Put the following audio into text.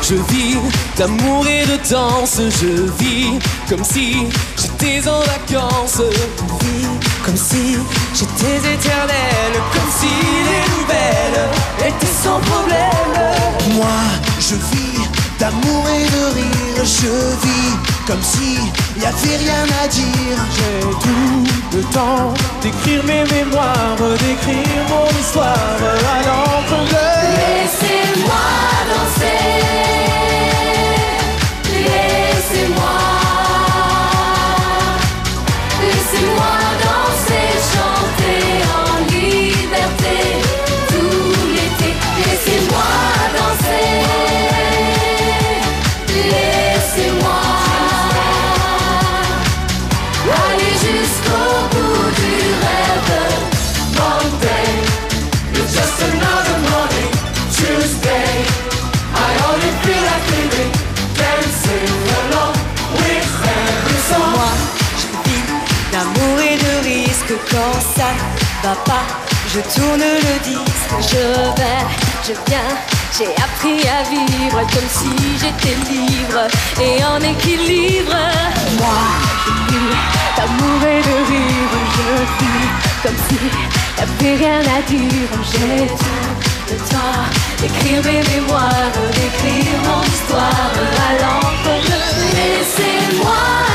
Je vis d'amour et de danse. Je vis comme si j'étais en vacances. Je vis comme si j'étais éternelle, comme si les nouvelles étaient sans problème. Moi, je vis d'amour et de rire. Je vis comme si y avait rien à dire. J'ai tout le temps d'écrire mes mémoires, d'écrire mon histoire à l'encre bleue. Laissez-moi danser, laissez-moi, laissez-moi danser, chanter en liberté tout l'été. Laissez-moi danser, laissez-moi aller jusqu'au bout du rêve. Monday, it's just another morning. Tuesday, I only feel like living, dancing along with every song. Moi, je vis d'amour et de risque. Quand ça va pas, je tourne le disque. Je vais, je viens, j'ai appris à vivre comme si j'étais libre et en équilibre. Moi, je vis d'amour et de rire. Je vis comme si y'avait rien à dire. J'ai tout le temps d'écrire mes mémoires, d'écrire mon histoire à l'encre bleue. Laissez-moi